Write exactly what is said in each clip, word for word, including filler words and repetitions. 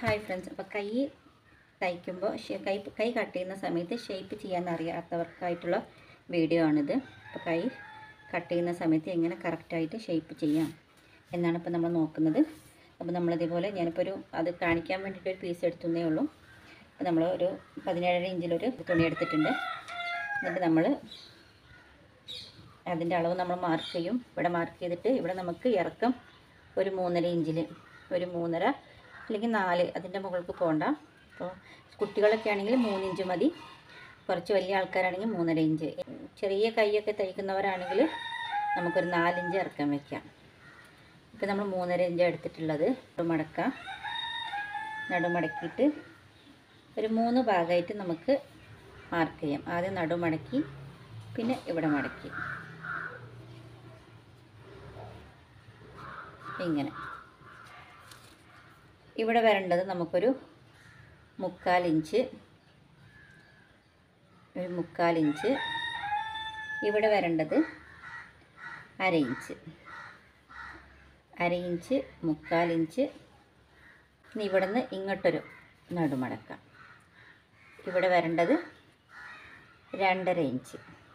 Hi friends, അപ്പോൾ കൈ തയ്ക്കുമ്പോൾ കൈ കൈ കട്ട് ചെയ്യുന്ന സമയത്ത് ഷേപ്പ് ചെയ്യാൻ അറിയാത്തവർക്കായിട്ടുള്ള വീഡിയോ ആണിത്. അപ്പോൾ കൈ കട്ട് ചെയ്യുന്ന സമയത്ത് എങ്ങനെ കറക്റ്റായിട്ട് ഷേപ്പ് ചെയ്യാം എന്നാണ് ഇപ്പോൾ നമ്മൾ നോക്കുന്നത്. അപ്പോൾ നമ്മളിതേപോലെ ഞാനിപ്പോൾ ഒരു അത് കാണിക്കാൻ വേണ്ടിയിട്ട് ഒരു പീസ് എടുത്തുന്നേ ഉള്ളൂ. അപ്പോൾ നമ്മൾ ഒരു പതിനേഴര ഇഞ്ചിലൊരു തുണി എടുത്തിട്ടുണ്ട്. എന്നിട്ട് നമ്മൾ അതിൻ്റെ അളവ് നമ്മൾ മാർക്ക് ചെയ്യും. ഇവിടെ മാർക്ക് ചെയ്തിട്ട് ഇവിടെ നമുക്ക് ഇറക്കം ഒരു മൂന്നര ഇഞ്ചിൽ ഒരു മൂന്നര അല്ലെങ്കിൽ നാല്, അതിൻ്റെ മുകൾക്ക് പോകണ്ട. അപ്പോൾ കുട്ടികളൊക്കെ ആണെങ്കിൽ മൂന്നിഞ്ച് മതി. കുറച്ച് വലിയ ആൾക്കാരാണെങ്കിൽ മൂന്നര ഇഞ്ച്. ചെറിയ കൈയൊക്കെ തയ്ക്കുന്നവരാണെങ്കിൽ നമുക്കൊരു നാലിഞ്ച് ഇറക്കാൻ വയ്ക്കാം. ഇപ്പോൾ നമ്മൾ മൂന്നര ഇഞ്ച് എടുത്തിട്ടുള്ളത്. നടുമടക്കാം. നടുമടക്കിയിട്ട് ഒരു മൂന്ന് ഭാഗമായിട്ട് നമുക്ക് മാർക്ക് ചെയ്യാം. ആദ്യം നടുമടക്കി, പിന്നെ ഇവിടെ മടക്കി, ഇങ്ങനെ. ഇവിടെ വരേണ്ടത് നമുക്കൊരു മുക്കാലിഞ്ച് ഒരു മുക്കാലിഞ്ച് ഇവിടെ വരേണ്ടത് അര ഇഞ്ച് അര ഇഞ്ച് മുക്കാലിഞ്ച്. ഇനി ഇവിടെ നിന്ന് ഇങ്ങോട്ടൊരു നടുമടക്കാം. ഇവിടെ വരേണ്ടത് രണ്ടര ഇഞ്ച്.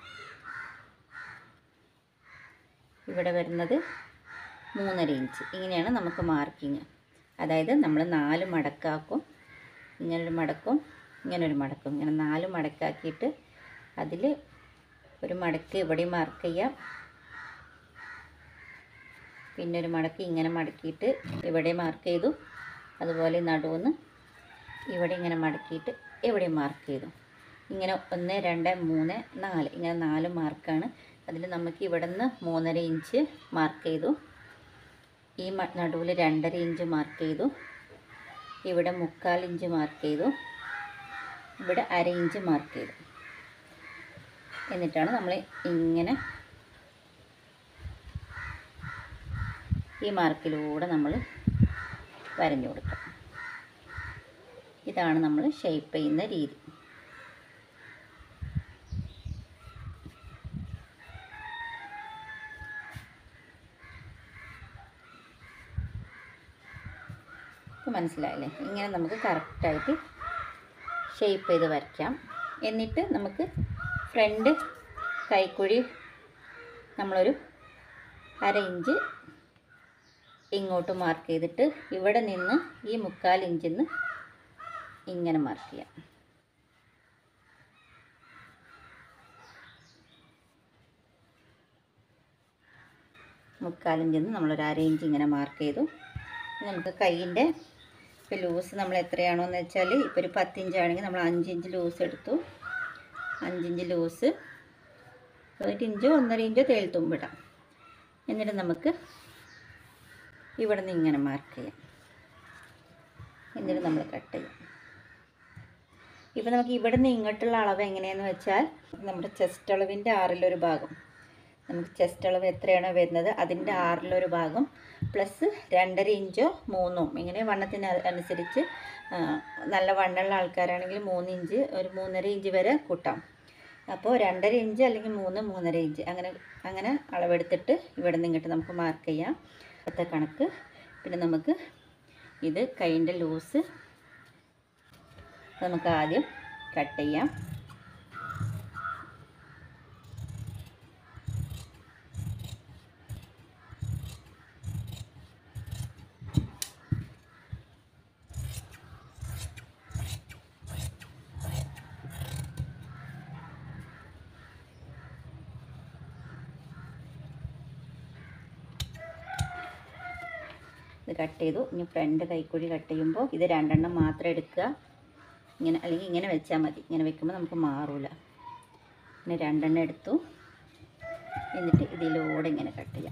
ഇവിടെ വരുന്നത് മൂന്നര ഇഞ്ച്. ഇങ്ങനെയാണ് നമുക്ക് മാർക്കിങ്. അതായത് നമ്മൾ നാല് മടക്കാക്കും. ഇങ്ങനൊരു മടക്കും, ഇങ്ങനൊരു മടക്കും, ഇങ്ങനെ നാല് മടക്കാക്കിയിട്ട് അതിൽ ഒരു മടക്ക് ഇവിടെ മാർക്ക് ചെയ്യാം. പിന്നെ ഒരു മടക്ക് ഇങ്ങനെ മടക്കിയിട്ട് ഇവിടെ മാർക്ക് ചെയ്തു. അതുപോലെ നടുവെന്ന് ഇവിടെ ഇങ്ങനെ മടക്കിയിട്ട് ഇവിടെ മാർക്ക് ചെയ്തു. ഇങ്ങനെ ഒന്ന് രണ്ട് മൂന്ന് നാല്, ഇങ്ങനെ നാല് മാർക്കാണ്. അതിൽ നമുക്ക് ഇവിടെ നിന്ന് മൂന്നര ഇഞ്ച് മാർക്ക് ചെയ്തു. ഈ നടുവിൽ രണ്ടര ഇഞ്ച് മാർക്ക് ചെയ്തു. ഇവിടെ മുക്കാൽ ഇഞ്ച് മാർക്ക് ചെയ്തു. ഇവിടെ അര ഇഞ്ച് മാർക്ക് ചെയ്തു. എന്നിട്ടാണ് നമ്മൾ ഇങ്ങനെ ഈ മാർക്കിലൂടെ നമ്മൾ വരഞ്ഞു കൊടുക്കുക. ഇതാണ് നമ്മൾ ഷേപ്പ് ചെയ്യുന്ന രീതി. മനസ്സിലായില്ലേ? ഇങ്ങനെ നമുക്ക് കറക്റ്റായിട്ട് ഷേപ്പ് ചെയ്ത് വരയ്ക്കാം. എന്നിട്ട് നമുക്ക് ഫ്രണ്ട് കൈക്കുഴി നമ്മളൊരു അര ഇഞ്ച് ഇങ്ങോട്ട് മാർക്ക് ചെയ്തിട്ട് ഇവിടെ നിന്ന് ഈ മുക്കാൽ ഇഞ്ചിൽ നിന്ന് ഇങ്ങനെ മാർക്ക് ചെയ്യാം. മുക്കാൽ ഇഞ്ചിൽ നിന്ന് നമ്മളൊരു അര ഇഞ്ച് ഇങ്ങനെ മാർക്ക് ചെയ്തു. നമുക്ക് കൈയിൻ്റെ ഇപ്പോൾ ലൂസ് നമ്മൾ എത്രയാണോ എന്ന് വെച്ചാൽ, ഇപ്പോൾ ഒരു പത്തിഞ്ചാണെങ്കിൽ നമ്മൾ അഞ്ചിഞ്ച് ലൂസ് എടുത്തു. അഞ്ചിഞ്ച് ലൂസ് ഒരു ഇഞ്ചോ ഒന്നര ഇഞ്ചോ തേൽത്തുമ്പിടാം. എന്നിട്ട് നമുക്ക് ഇവിടെ നിന്ന് ഇങ്ങനെ മാർക്ക് ചെയ്യാം. എന്നിട്ട് നമ്മൾ കട്ട് ചെയ്യാം. ഇപ്പോൾ നമുക്ക് ഇവിടെ നിന്ന് ഇങ്ങോട്ടുള്ള അളവ് എങ്ങനെയാണെന്ന് വെച്ചാൽ, നമ്മുടെ ചെസ്റ്റ് അളവിൻ്റെ ആറിലൊരു ഭാഗം, നമുക്ക് ചെസ്റ്റ് അളവ് എത്രയാണോ വരുന്നത് അതിൻ്റെ ആറിലൊരു ഭാഗം പ്ലസ് രണ്ടര ഇഞ്ചോ മൂന്നോ, ഇങ്ങനെ വണ്ണത്തിന് അനുസരിച്ച്. നല്ല വണ്ണമുള്ള ആൾക്കാരാണെങ്കിൽ മൂന്ന് ഇഞ്ച് ഒരു മൂന്നര ഇഞ്ച് വരെ കൂട്ടാം. അപ്പോൾ രണ്ടര ഇഞ്ച് അല്ലെങ്കിൽ മൂന്ന് മൂന്നര ഇഞ്ച് അങ്ങനെ അങ്ങനെ അളവെടുത്തിട്ട് ഇവിടെ നിന്ന് ഇങ്ങോട്ട് നമുക്ക് മാർക്ക് ചെയ്യാം. അടുത്ത കണക്ക്. പിന്നെ നമുക്ക് ഇത് കൈയിൻ്റെ ലൂസ് നമുക്ക് ആദ്യം കട്ട് ചെയ്യാം. ഇത് കട്ട് ചെയ്തു. ഇനി ഫ്രണ്ട് കൈക്കുഴി കട്ട് ചെയ്യുമ്പോൾ ഇത് രണ്ടെണ്ണം മാത്രം എടുക്കുക. ഇങ്ങനെ അല്ലെങ്കിൽ ഇങ്ങനെ വെച്ചാൽ മതി. ഇങ്ങനെ വെക്കുമ്പോൾ നമുക്ക് മാറില്ല. പിന്നെ രണ്ടെണ്ണം എടുത്തു. എന്നിട്ട് ഇതിലൂടെ ഇങ്ങനെ കട്ട് ചെയ്യാം.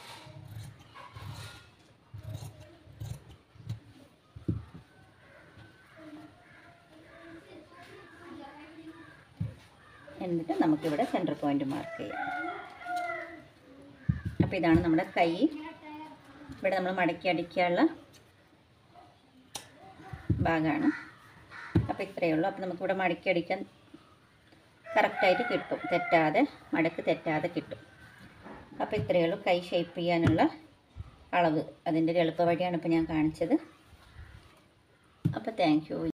എന്നിട്ട് നമുക്കിവിടെ സെൻറ്റർ പോയിൻ്റ് മാർക്ക് ചെയ്യാം. അപ്പോൾ ഇതാണ് നമ്മുടെ കൈ. ഇവിടെ നമ്മൾ മടക്കി അടിക്കാനുള്ള ഭാഗമാണ്. അപ്പോൾ ഇത്രയേ ഉള്ളൂ. അപ്പോൾ നമുക്കിവിടെ മടക്കി അടിക്കാൻ കറക്റ്റായിട്ട് കിട്ടും, തെറ്റാതെ മടക്ക് തെറ്റാതെ കിട്ടും. അപ്പോൾ ഇത്രയേ ഉള്ളൂ കൈ ഷേപ്പ് ചെയ്യാനുള്ള അളവ്. അതിൻ്റെ ഒരു എളുപ്പ വഴിയാണ് ഇപ്പോൾ ഞാൻ കാണിച്ചത്. അപ്പോൾ താങ്ക് യു.